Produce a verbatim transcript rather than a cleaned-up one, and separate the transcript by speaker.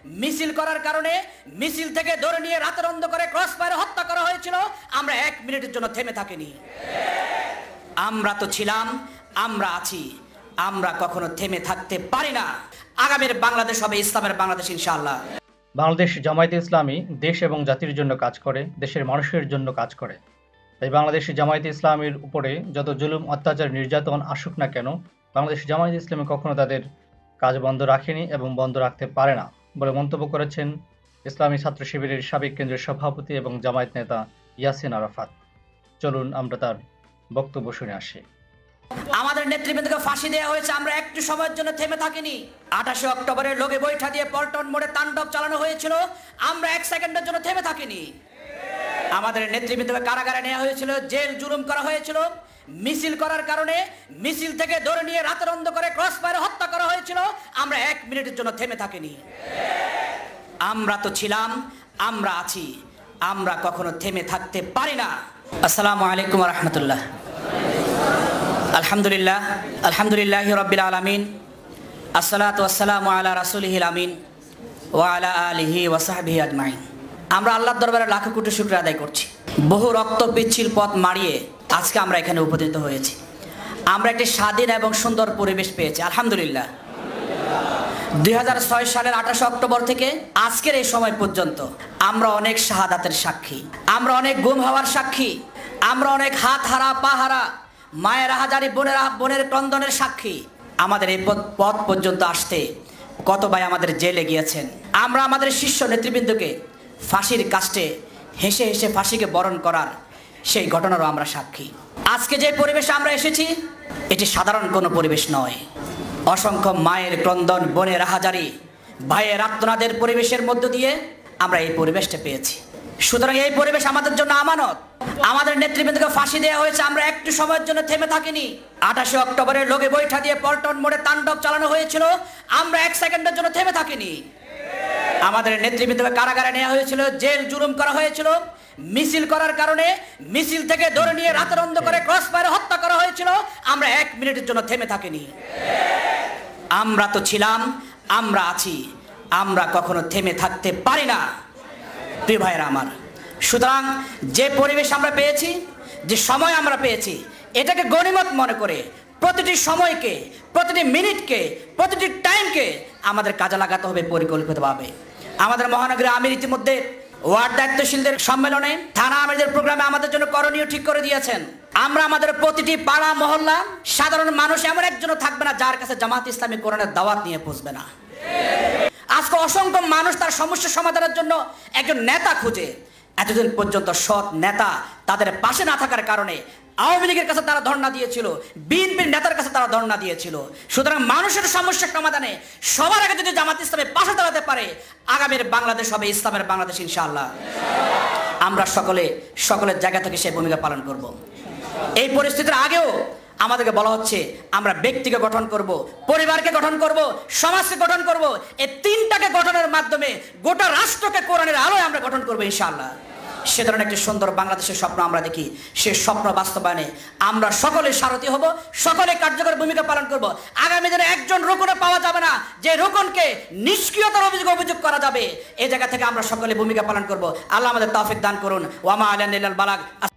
Speaker 1: মিছিল করার কারণে মিছিল থেকে ধরে নিয়ে রাতের অন্ধকারে ক্রস ফায়ারে হত্যা করা হয়েছিল, আমরা এক মিনিটের জন্য থেমে থাকিনি। আমরা তো ছিলাম, আমরা আছি, আমরা কখনো থেমে থাকতে পারি না। আগামীর বাংলাদেশ হবে ইসলামের বাংলাদেশ ইনশাআল্লাহ।
Speaker 2: বাংলাদেশ জামায়াতে ইসলামী দেশ এবং জাতির জন্য কাজ করে, দেশের মানুষের জন্য কাজ করে। তাই বাংলাদেশ জামায়াতে ইসলামীর উপরে যত জুলুম, অত্যাচার, নির্যাতন আসুক না কেন, বাংলাদেশ জামায়াতে ইসলামী কখনো তাদের কাজ বন্ধ রাখেনি এবং বন্ধ রাখতে পারে না বলে মন্তব্য করেছেন ইসলামী ছাত্র শিবিরের সাবেক কেন্দ্রীয় সভাপতি এবং জামায়াত নেতা ইয়াসিন আরাফাত। চলুন আমরা তার বক্তব্য শুনে আসি।
Speaker 1: আমাদের নেতৃবৃন্দকে ফাঁসি দেওয়া হয়েছে, আমরা একটু সময়ের জন্য থেমে থাকিনি। আঠাশে অক্টোবরের লোকে বৈঠা দিয়ে পল্টন মোড়ে তাণ্ডব চালানো হয়েছিল, আমরা এক সেকেন্ডের জন্য থেমে থাকিনি। আমাদের নেতৃবৃন্দকে কারাগারে নেওয়া হয়েছিল, জেল জুলুম করা হয়েছিল, মিছিল করার কারণে মিছিল থেকে ধরে নিয়ে রাতের অন্ধকারে ক্রস ফায়ারে হত্যা করা হয়েছিল, আমরা এক মিনিটের জন্য থেমে থাকিনি। আমরা তো ছিলাম, আমরা আছি, আমরা কখনো থেমে থাকতে পারি না। আসসালামু আলাইকুম ওয়া রাহমাতুল্লাহ। আলহামদুলিল্লাহ আলহামদুলিল্লাহি রাব্বিল আলামিন, আসসালাতু ওয়াসসালামু আলা রাসূলিহিল আমিন ওয়া আলা আলিহি ওয়া সাহবিহি আজমাইন। আমরা আল্লাহর দরবারে লাখো কোটি শুকরিয়া আদায় করছি। বহু রক্ত পিচ্ছিল পথ মারিয়ে আজকে আমরা এখানে উপস্থিত হয়েছি। আমরা একটি স্বাধীন এবং সুন্দর পরিবেশ পেয়েছি, আলহামদুলিল্লাহ। দুই হাজার ছয় সালের আঠাশে অক্টোবর থেকে আজকের এই সময় পর্যন্ত আমরা অনেক শাহাদাতের সাক্ষী, আমরা অনেক গুম হওয়ার সাক্ষী, আমরা অনেক হাত হারা পা হারা মায়ের হাজারি বোনের বোনের ক্রন্দনের সাক্ষী। আমাদের এই পথ পর্যন্ত আসতে কত ভাই আমাদের জেলে গিয়েছেন। আমরা আমাদের শীর্ষ নেতৃবৃন্দকে ফাঁসির কাস্টে হেসে হেসে ফাঁসিকে বরণ করার সেই ঘটনারও আমরা সাক্ষী। আজকে যে পরিবেশে আমরা এসেছি এটি সাধারণ কোনো পরিবেশ নয়। অসংখ্য মায়ের ক্রন্দন, বোনের হাজারি, ভাইয়ের আত্মনাদের পরিবেশের মধ্য দিয়ে আমরা এই পরিবেশটা পেয়েছি। সুতরাং এই পরিবেশ আমাদের জন্য আমানত। আমাদের নেতৃবৃন্দকে ফাঁসি দেওয়া হয়েছে, আমরা একটু সময়ের জন্য থেমে থাকিনি। আঠাশে অক্টোবরের লোকে বৈঠা দিয়ে পল্টন মোড়ে তাণ্ডব চালানো হয়েছিল, আমরা এক সেকেন্ডের জন্য থেমে থাকিনি। আমাদের নেতৃবৃন্দকে কারাগারে নেওয়া হয়েছিল, জেল জুলুম করা হয়েছিল, মিছিল করার কারণে মিছিল থেকে ধরে নিয়ে রাতের অন্ধকারে ক্রস ফায়ারে হত্যা করা হয়েছিল, আমরা এক মিনিটের জন্য থেমে থাকিনি। আমরা তো ছিলাম, আমরা আছি, আমরা কখনো থেমে থাকতে পারি না। প্রিয় ভাইরা আমার, সুতরাং যে পরিবেশ আমরা পেয়েছি, যে সময় আমরা পেয়েছি, এটাকে গনিমত মনে করে প্রতিটি সময়কে, প্রতিটি মিনিটকে, প্রতিটি টাইমকে আমাদের কাজে লাগাতে হবে পরিকল্পিতভাবে। আমাদের মহানগরী আমির ইতিমধ্যে ওয়ার্ড দায়িত্বশীলদের সম্মেলনে থানা আমিরদের প্রোগ্রামে আমাদের জন্য করণীয় ঠিক করে দিয়েছেন। আমরা আমাদের প্রতিটি পাড়া মহল্লা সাধারণ মানুষ এমন একজনও থাকবে না যার কাছে জামাত ইসলামী কোরআনের দাওয়াত নিয়ে পৌঁছবে না। আজকে অসংখ্য মানুষ তার সমস্যা সমাধানের জন্য একজন নেতা খুঁজে। এতদিন পর্যন্ত সৎ নেতা তাদের পাশে না থাকার কারণে আওয়ামী লীগের কাছে তারা ধর্ণা দিয়েছিল, বিএনপির নেতার কাছে তারা ধর্ণা দিয়েছিল। সুতরাং মানুষের সমস্যার সমাধানে সবার আগে যদি জামাত ইসলামের পাশে দাঁড়াতে পারে, আগামীর বাংলাদেশ হবে ইসলামের বাংলাদেশ ইনশাআল্লাহ। আমরা সকলে সকলের জায়গা থেকে সেই ভূমিকা পালন করব। এই পরিস্থিতির আগেও আমাদেরকে বলা হচ্ছে আমরা ব্যক্তিকে গঠন করব, পরিবারকে গঠন করব, সমাজকে গঠন করব। এই তিনটাকে গঠনের মাধ্যমে গোটা রাষ্ট্রকে কোরআনের আলোয় আমরা গঠন করবো ইনশাআল্লাহ। সে ধরনের একটি সুন্দর বাংলাদেশের স্বপ্ন আমরা দেখি। সে স্বপ্ন বাস্তবায়নে আমরা সকলে সারথি হব, সকলে কার্যকর ভূমিকা পালন করব। আগামী দিনে একজন রোকনে পাওয়া যাবে না যে রোকনকে নিষ্ক্রিয়তার অভিযোগ অভিযোগ করা যাবে। এই জায়গা থেকে আমরা সকলে ভূমিকা পালন করব। আল্লাহ আমাদের তৌফিক দান করুন। ওয়ামা আলাইনা ইল্লাল বালাগ।